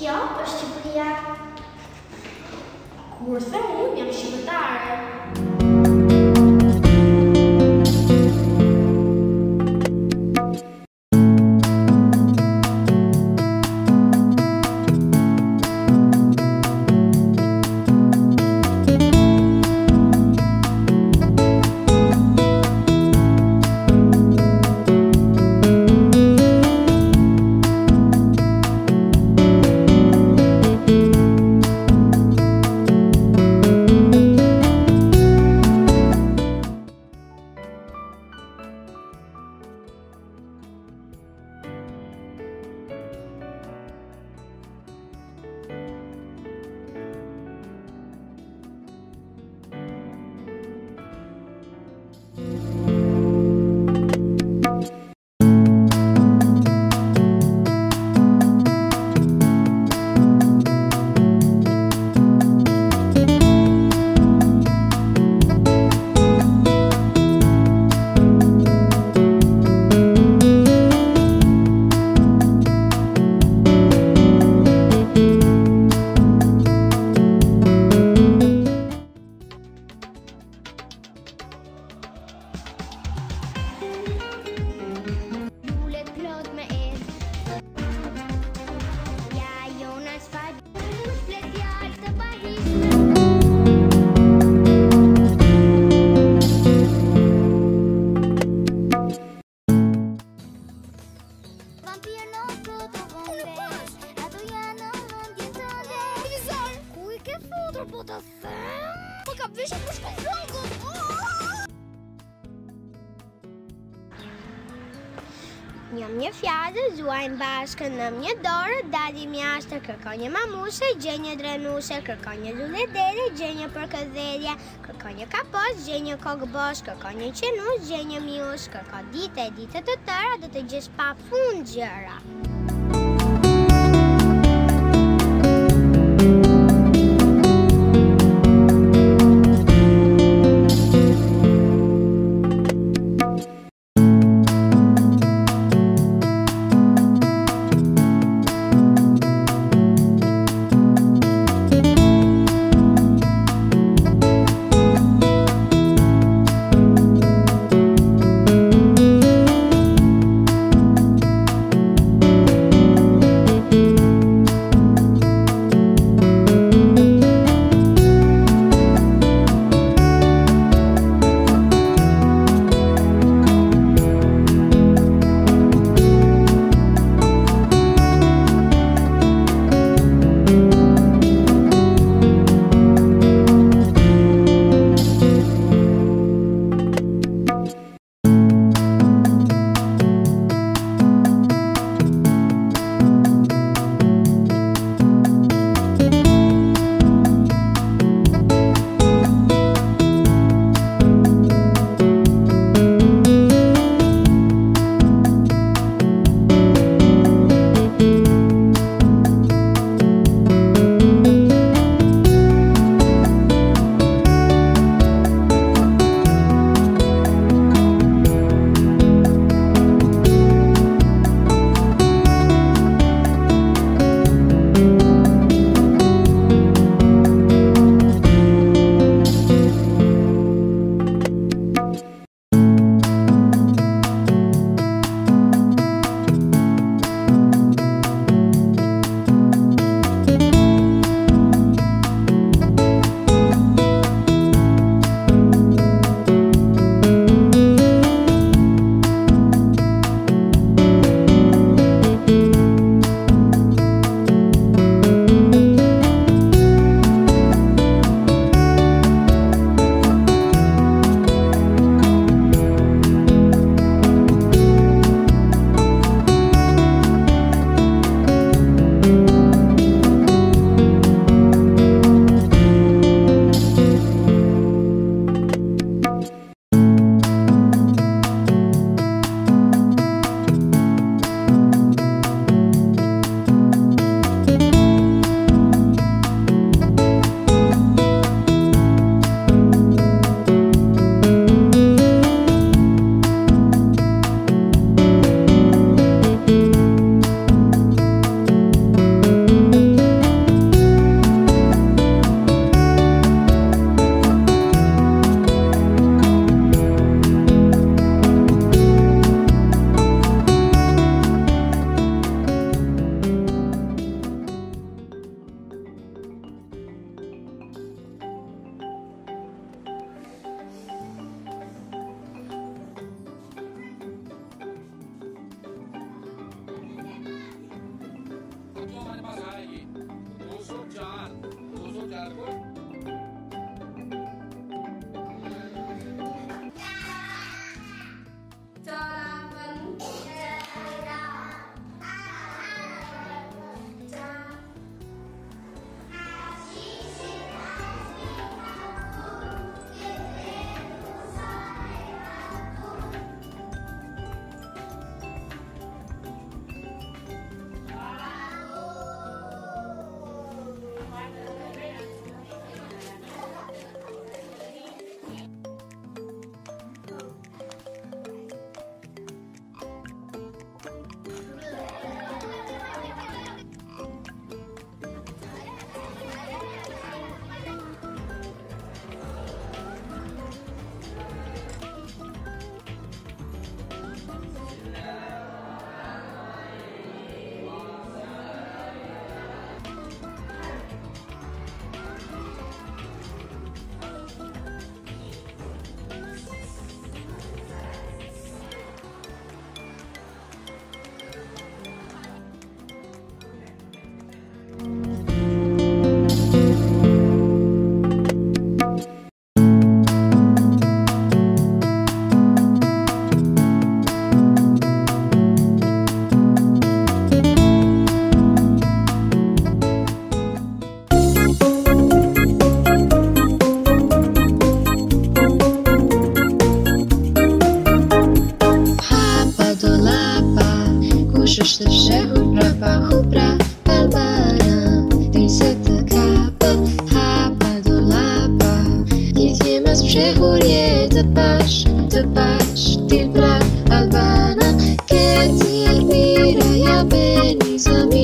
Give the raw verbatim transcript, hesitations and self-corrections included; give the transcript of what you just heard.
Kjo është Shqipëria. Kur them unë jam shqiptare. Po të them, po ka veshë për shkoflokët. Njëm një fjallë, zuajnë bashkë në një dorë, dalim jashtë, kërkon një mamuse, gjenj një drenuse, kërkon një zulledere, gjenj një përkëdhelje, kërkon një kapos, gjenj një kokë bosh, kërkon një qenus, gjenj një mius, kërkon dite, dite të tëra, dhe të gjesh pa fund gjëra. हमारे पास आएगी दो सौ चार दो सौ चार को Khususnya berapa hubra balbana di setekapa hapa dolapa Gdzie mas przechodzie tepasz, tepasz Tilbra albana Kiedy admira ja beni zami